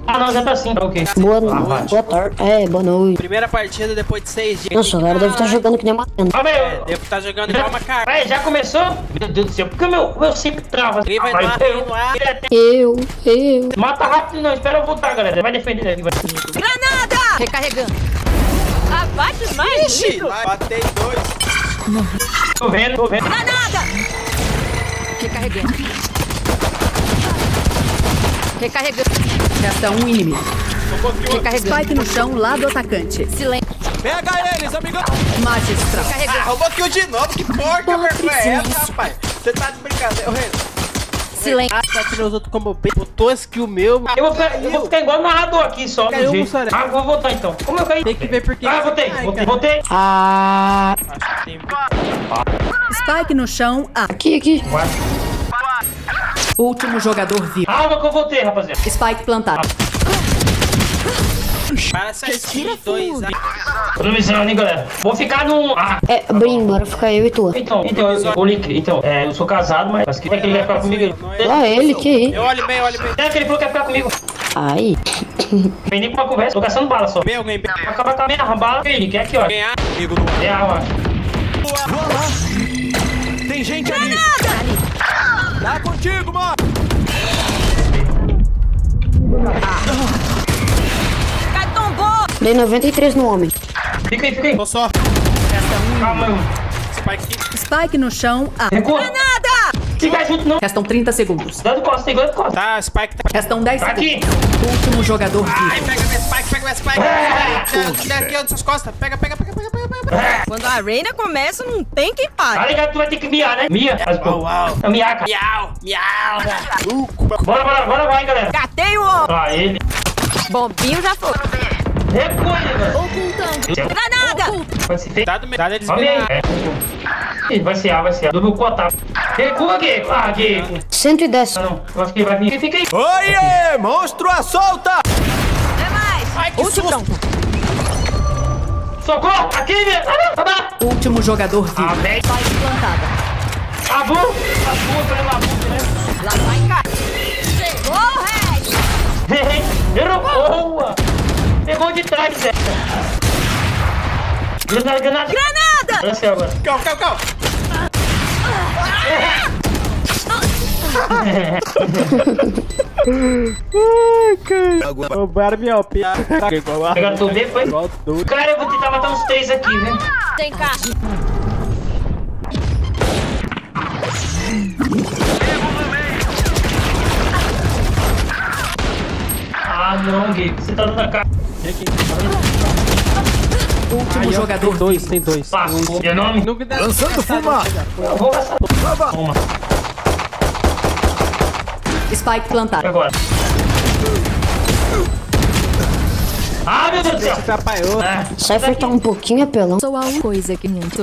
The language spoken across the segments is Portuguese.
Ah, não, já tá assim, tá ok. Boa noite, boa tarde. Boa noite. Primeira partida depois de 6 dias. Nossa, agora deve estar jogando que nem uma tenda. Calma aí, Devo estar jogando igual uma cara. Vai, já começou? Meu Deus do céu, porque o meu sempre trava. Ele vai lá, Eu. Mata rápido não, espera eu voltar, galera. Vai defender ali, vai. Granada! Recarregando. Abate mais. Ixi, batei 2. Tô vendo. Granada! Recarregando. Recarregando. Resta um inimigo. Recarregando. Spike no chão, lado atacante. Silêncio. Pega eles, amigão. Magistral. Recarregando. Roubou kill de novo, que porca vergonha é essa, rapaz? Você tá de brincadeira, ô Reino. Silêncio. Tá tirando os outros como bem. Botou skill meu. Eu vou ficar igual narrador aqui só. Caiu, do jeito. Mussarela. Ah, vou voltar então. Como eu caí? Tem que ver porque. Ah, voltei. Ah. Spike no chão, A. Aqui. Vai. Último jogador vivo. Calma que eu voltei, rapaziada. Spike plantado. Para essa skill 2. Tô no missão, hein, galera. Vou ficar no... Ah, Brim, bora ficar eu e tu. então, o Link, eu sou casado, mas acho que ele vai ficar comigo. Ele, que Eu olho bem. É que ele falou que ia ficar comigo. Ai. Vem nem pra uma conversa, tô gastando bala só. Bem, alguém bem. Vai acabar com a minha bala, ele quer aqui, ó. Ganhar. Amigo do É a hora. Tem gente ali. Tá contigo, mano. Tombou. Dei 93 no homem. Fica aí. Tô só. Calma, eu. Spike. Spike no chão, A. Recua. Nada. Fica junto, não. Restam 30 segundos. Dando costa, tem dando costa. Tá, Spike tá. Restam 10 Tá segundos. aqui. Último jogador Ai, vivo. pega minha Spike. Dá aqui, ó, das suas costas. Pega. Quando a Reina começa, não tem quem Tá pare. ligado? Tu vai ter que miar, né? Mia. Uau. É miaca. Miau. Bora, vai, galera. Catei o homem. Ah, ele. Bombinho já foi. Recua, ele, velho. Ocultando. Granada. Vai se ter. Dado eles Olha aí. viram. Vai ser A. Do meu cota. Recua aqui. Ah, aqui. 110. Não, eu acho que ele vai vir. Fica aí. Oiê, monstro à solta. É mais. Ai, que Último susto. pronto. Socorro! Aqui, velho! Último jogador vivo. Ah, velho! Spike plantada. Abu! Pelo Abu, né? Lá vai cá. Chegou, Red. Errou! Boa! Pegou de trás, Zé! Granada! Olha assim agora. Calma. Roubaram minha OP. Pegaram tudo bem, foi? Cara, eu vou tentar matar uns 3 aqui, né? Tem cá. Ah, não, Gui. Você tá dando a cara. Último jogador vivo. Tem dois. Passou. Meu nome? Lançando fumaça. Eu vou gastar. Toma. Spike plantado. Agora. Ah, meu Deus do céu! Atrapalhou. Cypher tá um pouquinho apelão. Só há uma coisa que muito.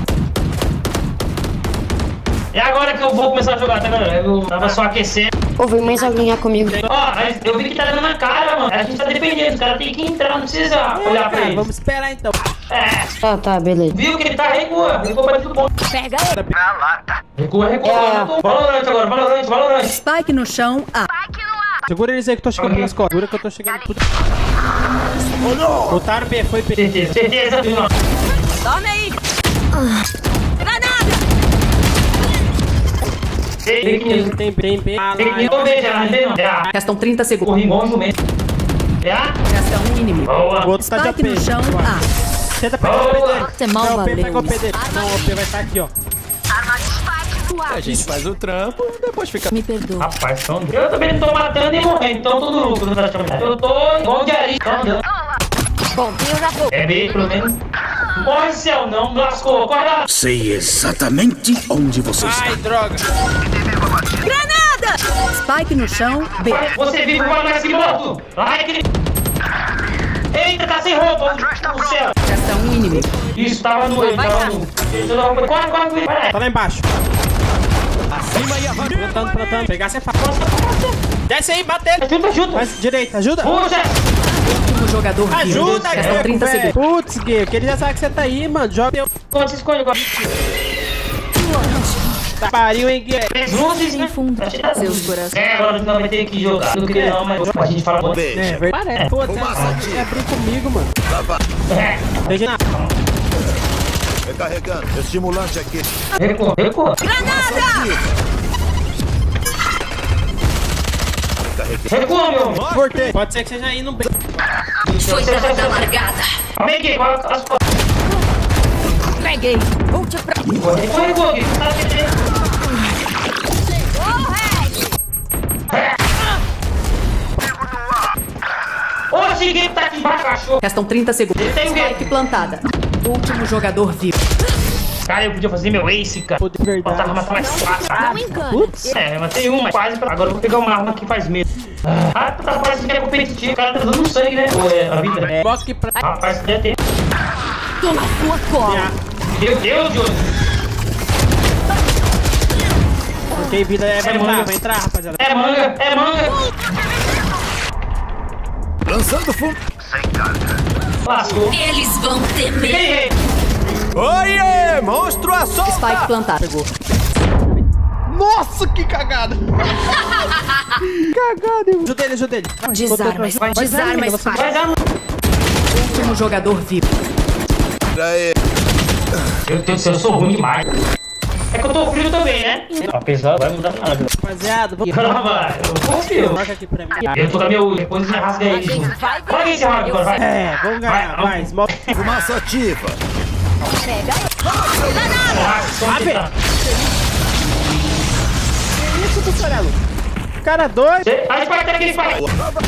É agora que eu vou começar a jogar, tá, galera? Eu tava só aquecendo. Ô, vem mais alguém comigo. Ó, eu vi que tá dando na cara, mano. A gente tá dependendo. O cara tem que entrar, não precisa olhar pra ele. Vamos esperar então. Tá, beleza. Viu que ele tá recua pra tudo bom. Pega ele. Recua. Valorante. Spike no chão, A. Segura eles aí que eu tô chegando pelas costas. Segura que eu tô chegando tudo. Botaram B, foi B. Certeza, viu? Dorme aí. Granada. Fake news. Tem B. Fake news, não vejo, não vejo, não. É A. Restam 30 segundos. Corri bom jumento. É A? Resta um inimigo. Boa. O outro tá de Spike OP. no chão, A. Tenta pegar o P dele. Você mal Não, o P valeu pega o P isso. dele. Não, o P vai estar aqui, ó. A gente faz o trampo e depois fica. Me perdoa. Rapaz, eu também não tô matando e morrendo, então tudo louco. Eu tô igual de ari, tô andando. Bombinho já foi. É B, pelo menos. Morre, céu, não, lascou, corre lá. Sei exatamente onde você Ai, droga. Granada. Spike no chão, B. Você vive com mais que morto. Ai, aquele... Eita, tá sem roupa, o céu. Resta um inimigo. Isso, tava no... Corre, vai. Tá lá embaixo. Acima e avançando. Plantando. Pegar sem faca. Desce aí, bater. Ajuda. Mais direita, ajuda. Puxa. Último jogador vivo. Ajuda, Restam Guerreiro, 30 velho. segundos. Putz, Guerreiro, que ele já sabe que você tá aí, mano. Joga eu. Se esconde agora. Tá pariu, hein, Gui? Fez luzes, né? Seus corações. Agora não vai ter que jogar. Não queria não, mas a gente fala... É, verdade. Pô, você abriu comigo, mano. Veja na... Recarregando. Estimulante aqui. Recua. Recua, meu homem. Cortei. Pode ser que seja aí no B. Foi da largada. Peguei, as costas. Peguei. Vou te pra... Recua, Gui. Tá Ô, esse game tá aqui embaixo, cachorro. Restam 30 segundos. Ele tem o quê? Spike plantada. Último jogador vivo. Cara, eu podia fazer meu ace, cara. Pô, de verdade. Faltava matar mais fácil. Putz. É, eu matei uma, quase. Agora eu vou pegar uma arma que faz medo. Ah, tá parecendo que é competitivo. O cara tá dando sangue, né? Ou é a vida? É, bosque pra... Rapaz, deve ter. Tô na sua cola. Meu Deus, Diogo. Porque vida é... Vai entrar, rapaziada. É manga. Lançando fumo. Lascou. Eles vão temer. Peguei. Oiê! Monstro à solta! Spike plantado. Pegou. Nossa, que cagada. Cagada. Ajuda ele. Desarma, Spike. Vai dar. Último jogador vivo. Aê. Meu Deus do céu, eu sou ruim demais. É que eu tô frio também, né? Apesar, vai mudar nada. Rapaziada, vou... Caramba, eu confio. Marca aqui pra mim. Eu tô com meu... Depois me rasga aí. Olha esse round agora, vai. É, vamos ganhar. Vai, small. Fumaça ativa. Isso, Tussarelo. Cara doido. Aí, Spike, tá aqui, Spike.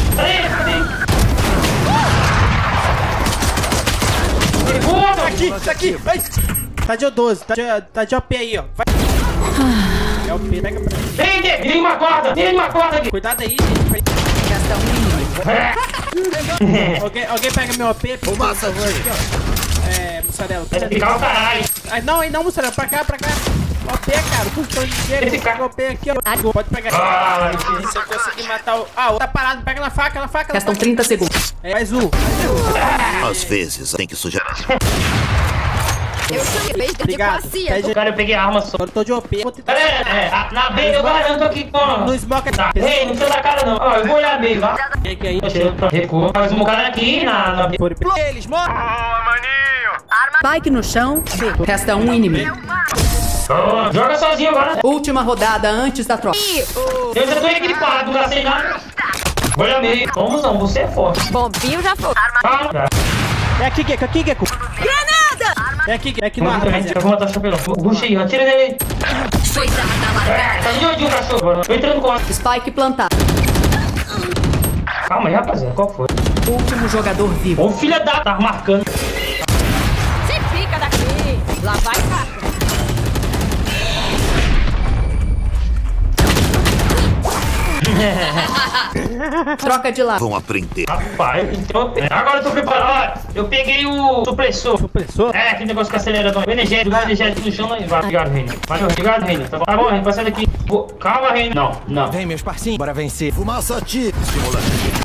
Tá aqui. Vai. Tá de O12. Tá de OP aí, ó. Vai. É OP, pega pra mim. Vem, virei uma corda aqui. Cuidado aí, Resta um inimigo. Alguém pega meu OP, por Fumaça favor. ativa. É, Mussarelo. Vai ficar o caralho. Ai, não, Mussarelo. Pra cá. OP, cara. Custou dinheiro. Esse cara- OP aqui, ó. Pode pegar. Ah, Se eu conseguir matar o... Ah, tá parado. Pega na faca. Restam 30 segundos. É, mais um. Às vezes tem que sujar. Eu chamei de Obrigado. diplomacia. Cara, eu peguei a arma só. Agora eu tô de OP. Vou tentar... Na B eu garanto aqui com... No smoke Tá. tá. Ei, não precisa da cara não. Ó, eu vou olhar B, vai. Aqui aí. Recua. Faz um cara aqui na B. Eles morrem. Spike no chão. B. Resta um inimigo. Oh, joga sozinho agora. Última rodada antes da troca. Eu já tô equipado, não gastei nada. Olha meio. Vamos não, você é forte. Bombinho já foi. Calma. É aqui, Gecko. Granada! É aqui no ar, Eu rapaziada. vou matar o chapelão. Ruxa aí, atira nele. Foi dada largada. Tá de onde o cachorro agora? Tô entrando com a... Spike plantado. Calma aí, rapaziada. Qual foi? Último jogador vivo. Ô, filha da... Tá marcando. Se fica daqui. Lá vai, cara. Troca de lado. Vão aprender. Rapaz, então... Agora eu tô preparado. Ó, eu peguei o supressor. Supressor? É, aquele negócio que acelera. O energético no chão. Vai. Obrigado, Reina. Valeu, obrigado, Reina. Tá bom, Reina, vai sair daqui. Calma, Reina. Não. Vem, meus parcinhos. Bora vencer. Fumaça ativa. Estimulante.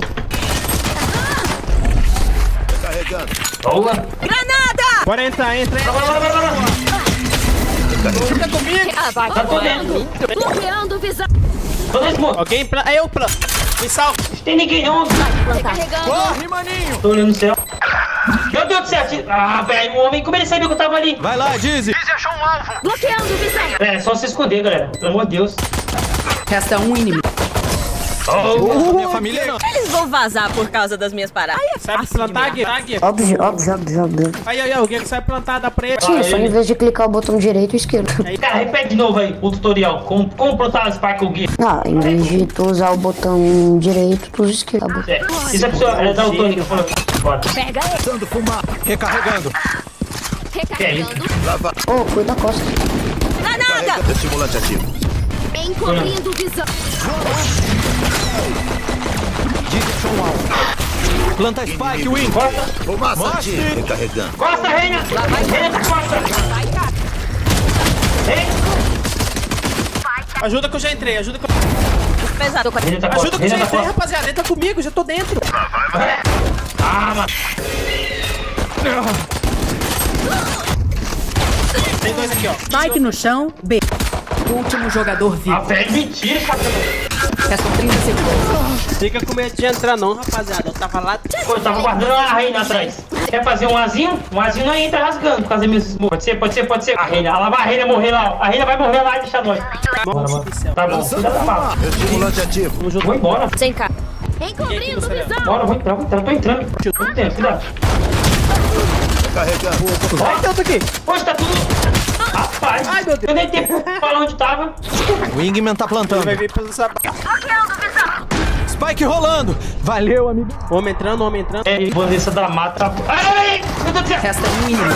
Recarregando. Boa. Granada! Bora entrar. Bora. Fica comigo. Ah, vai. Tá tô dentro. Bloqueando visão. Tô dentro, moço. Alguém planta. É eu plano. Me salva. Não tem ninguém não. Carregando. Corre, maninho. Tô olhando no céu. Meu Deus do céu. Ah, velho, o homem. Como ele sabia que eu tava ali? Vai lá, Dizzy. Bloqueando visão. É, só se esconder, galera. Pelo amor de Deus. Resta um inimigo. Minha família não. Eles vão vazar por causa das minhas paradas. Sabe plantar, Gui? Óbvio. Aí, o Gecko sabe plantar, dá pra ele. Sim, só em vez de clicar o botão direito e esquerdo. Cara, repete de novo aí o tutorial. Como plantar o Spark ou Gear. Ah, em vez de tu usar o botão direito, tu usa esquerdo. Tá bom. É, isso é pessoa. É da Tony que falou. Bora. Pega ele. Dando fumar. Recarregando. Recarregando. Lava. Ô, cuida da costa. Granada! Carrega. Estimulante ativo. Encobrindo visão. Dizzy show alvo. Planta Spike, Win. Costa. Fumaça ativa. Recarregando. Costa, Reina. Reina tá costa. Vai, cara. Reina. Ajuda que eu já entrei, Pesado. Reina tá costa. Ajuda que eu já Reina tá entrei, costa. rapaziada. Entra comigo, já tô dentro. Ah, mano. Tem dois aqui, ó. Spike no chão. B. Último jogador Ah, vivo. velho, mentira, cara. Restam 30 segundos. Fica com medo de entrar não, rapaziada. Eu tava lá. Pô, eu tava guardando a reina atrás. Quer fazer um azinho? Um azinho não entra rasgando por causa dos meus. Pode ser, pode ser, pode ser. A reina, ela vai a reina morrer lá, ó. A reina vai morrer lá e deixar nós. Bora, bora. Tá bom, cuida da mala. Estimulante ativo. Vou embora. Sem cá. Encobrindo visão. Bora, vou entrar, tô entrando. Não tem, cuidado. Carregando. Ai, tanto aqui. Poxa, tá tudo. Rapaz, Ai, meu Deus. eu nem tempo pra falar onde tava. Wingman tá plantando. Vai vir pelo sapato. Spike rolando. Valeu, amigo. Homem entrando, homem entrando. É, Vanessa da Mata. Ai, meu Deus do céu. Resta um inimigo.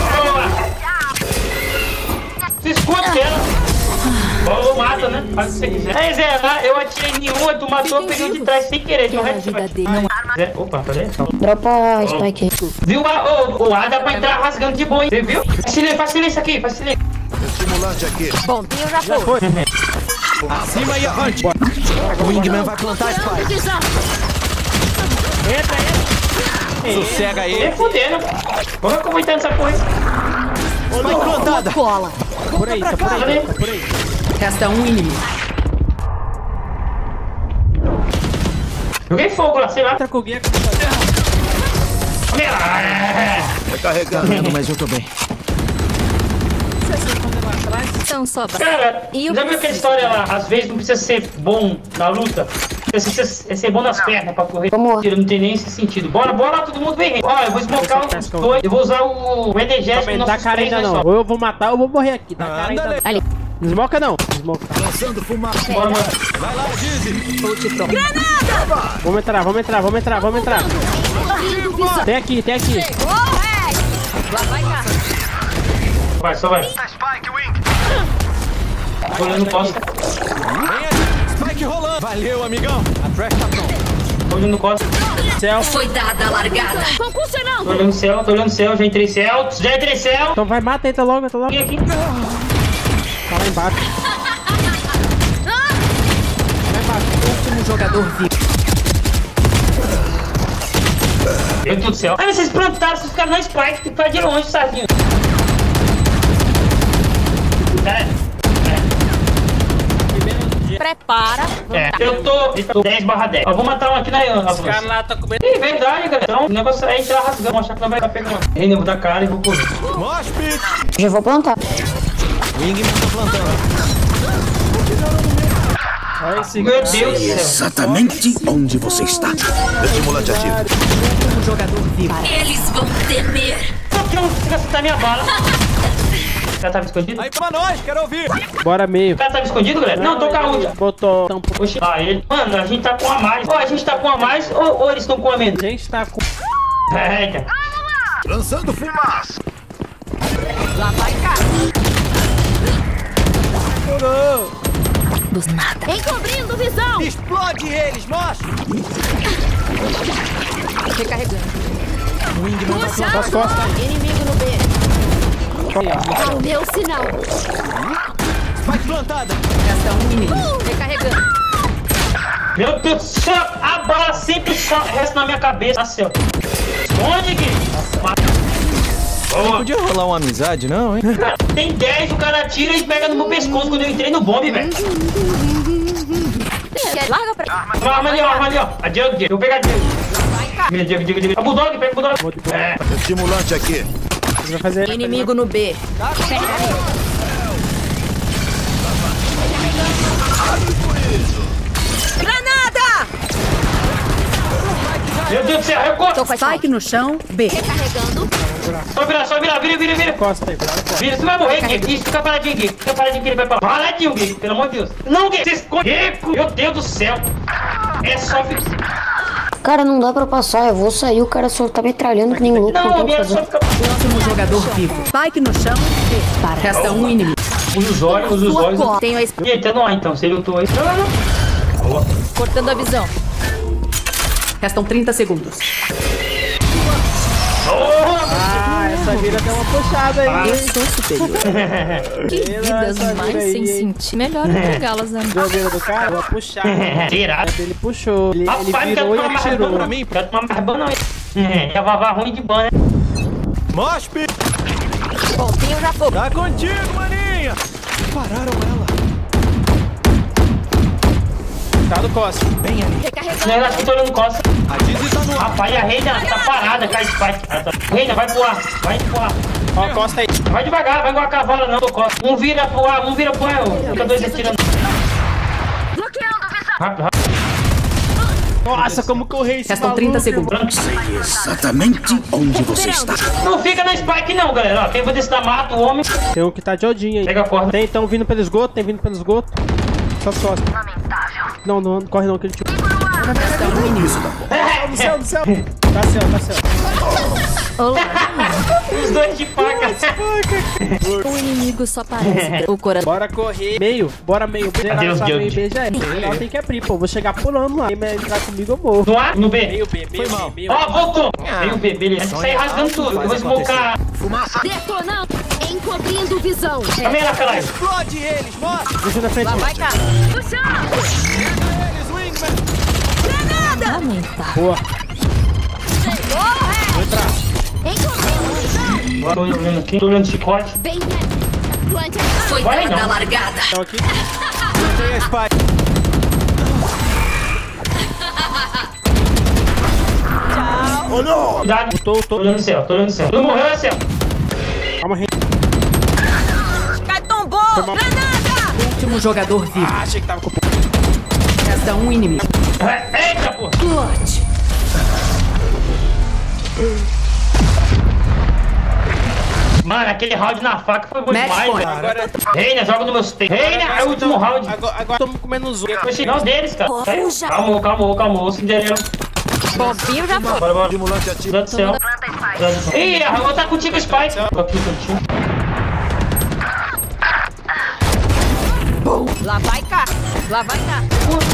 Se esconde dela. Falou, mata, né? Faz o que você quiser. É, Zé, lá eu atirei nenhuma, tu matou, peguei de trás sem querer. De resto, você vai. Zé, opa, peraí. Dropa a Spike aí. Viu? O A dá pra entrar rasgando de boa, hein? Você viu? Faz silêncio aqui, faz silêncio. Estimulante aqui. Bom, eu já Foi. Acima e avante. O Wingman vai plantar Spike. Entra, entra. Sossega Nem ele. fudendo. Como é que eu vou entrar nessa porra? Spike plantada. Cola. Por aí, tá por aí, tá por aí. Resta um inimigo. Joguei fogo lá, sei lá. Entra com o guia. Carregando. Mas eu tô bem. São só. Cara, já viu aquela história lá? Às vezes não precisa ser bom na luta. Precisa ser bom nas pernas pra correr. Vamos. Não tem nem esse sentido. Bora, bora, todo mundo vem. Ó, eu vou esmocar os dois. Eu vou usar o energético Não nos dá nossos cara três, ainda né, não. só. Ou eu vou matar ou eu vou morrer aqui. Dá cara ainda não. Ali. Desmoca não. Desmoca. Lançando fumaça. Bora, bora. Vai lá, Dizzy. Vamos entrar, vamos entrar, vamos entrar, vamos entrar. Tem aqui, tem aqui. Lá vai cá. Vai, só vai. Spike Wing. Tô olhando costa. Vem aqui. Spike rolando. Valeu, amigão. A trash tá pronta. Tô olhando costa. Céu. Foi dada a largada. Concurso não. Tô olhando céu, tô olhando céu. Já entrei céu. Já entrei céu. Então vai, mata, entra logo, entra logo. Aqui. Tá lá embaixo. Último jogador vivo. Meu Deus do céu. Ah, mas vocês plantaram, vocês ficaram na Spike. Tem que fazer de longe, Sardinho. Prepara. Eu tô 10/10. Ó, vou matar um aqui na Os caras lá tá comendo. É verdade, cara. Então, o negócio é entrar rasgando. Vou achar que não vai estar pegando. Ainda vou dar cara e vou correr. Mosh pit. Já vou plantar. Wingman tá plantando. Olha esse Meu Deus do céu. Exatamente onde você está. Estimulante ativo. Último jogador vivo. Eles vão temer. Por que não fica acertar minha bala? O cara tava escondido? Aí pra nós, quero ouvir. Bora meio. O cara tava escondido, galera? Não, tô com a última. Botou tampo. Oxi, ele. Mano, a gente tá com a mais. Ou a gente tá com a mais, ou eles estão com a menos. A gente tá com. Eita. Lançando fumaça. Lá vai cá. Dos nada. Encobrindo visão. Explode eles, Mosh. Recarregando. Wingman vai plantar. As costas. Inimigo no B. É o meu sinal. Spike plantada. Resta um inimigo. Recarregando. Meu Deus do céu. A bala sempre só resta na minha cabeça. Tá céu. Esconde aqui. Boa. Podia rolar uma amizade, não, hein? Tem 10, o cara tira e pega no meu pescoço quando eu entrei no bombe, velho. Larga pra. Uma arma ali, ó. A Diego. Eu vou pegar a Diego. Diego. A Bulldog, pega o Bulldog. É. Estimulante aqui. Vai fazer. Inimigo no B. Granada! Meu Deus do céu, recorta. Tô com a Spike no chão. B. Recarregando. Só virar, vira. Costa aí, cuidado. Vira, você vai morrer, Gui. Isso, fica paradinho, Gui. Fica paradinho que ele vai pra lá. Paradinho, Gui, pelo amor de Deus. Não, Gui, você esconde. Meu Deus do céu. É só ficar. Cara, não dá pra passar. Eu vou sair, o cara só tá metralhando que nem louco. Não Não, tem o que Gui, é fazer. só ficar. Último jogador vivo. Spike no chão. B. Resta um inimigo. Usa os olhos. Tenho a E aí, tá no ar então. Se ele lutou aí. Não. cortando a visão. Restam 30 segundos. Ah, essa vira deu uma puxada aí. Eu sou superior. Que vidas essa mais vira aí, sem hein? sentir. Melhor pegá-las, né? Viu a vira do cara? Vou puxar. Tirado. Ele puxou. Ele Rapaz, virou e quero tomar mais ban atirou. pra mim. Quero tomar mais ban não. Já vai ruim de ban, né? Mosh pit. Pontinho já foi. Tá contigo, maninha. Pararam ela. costa. Bem ali. Não, ela que tô olhando costa. A Dizzy tá no ar. Rapaz, a Reina tá parada, cai Spike. Reina, vai pro ar, vai pro ar. Ó, costa aí. Vai devagar, vai com a cavala não, tô costa. Um vira pro ar, fica dois atirando. Rápido, rápido. Nossa, como correi esse Restam 30 segundos. Exatamente onde você está. Não fica na Spike não, galera. Ó, quem vai decidir mata o homem. Tem um que tá de odinho aí. Pega a corda. Tem então vindo pelo esgoto, tem vindo pelo esgoto. Só sorte. Não, não corre não, que ele tira. No céu, no céu. Tá céu, tá céu. Os dois de faca. O inimigo só parece. O coração. Bora correr. Meio, bora meio. Adeus, meio Deus. B já é. Ela tem que abrir, pô. Vou chegar pulando lá. Quem entrar comigo, eu morro. No A, no B. Meio B, meio B, meio B. Ó, voltou. Meio B, beleza. Tem que sair rasgando tudo. Eu vou smocar. Detonando. Encobrindo visão. Também lá, caralho. Explode eles, mostra. Deixa na frente. Lá vai cá. Aumentar. Boa. Vou entrar. Encobrindo visão. Tô olhando aqui. Tô olhando chicote. Bem. Plante. Foi Vai dada a não. largada. Então aqui. Tem a Spike. Oh, não. Cuidado. Tô. Tô olhando o céu, tô olhando o céu. Não morreu, é céu. Calma, rei. Cai, tombou. Granada. Último jogador vivo. Ah, achei que tava com o Resta um inimigo. Eita, pô. Plot. Mano, aquele round na faca foi bom Match demais, point. velho. Agora, Reina, joga no meu state. Reina, é o último round. Agora tô comendo os outros. Foi final deles, cara. Fuja. Calmou, Cinderela. Bombinho já foi. Bora. Estimulante ativo. Deus do céu. Ih, eu vou estar contigo, Spike. Tô aqui, cantinho. Lá vai cá. Lá vai cá.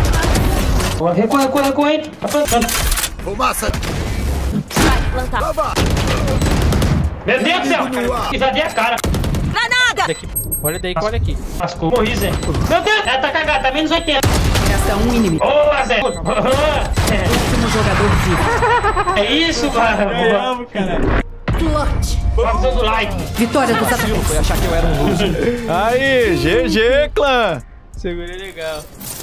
Recua, hein. Tá plantando. Fumaça. Vai plantar. Meu Deus do céu. Já dei a cara. Granada. Olha daí, olha aqui. Lascou. Morri, Zé. Meu Deus, ela tá cagada, tá menos 80. Resta um inimigo. Boa, Zé. Último jogador vivo. É isso, mano. Ganhamos, cara. Plot. Vamos do like. Vitória dos atacantes. Foi achar que eu era um loser. Aí, GG, clã. Segurei legal.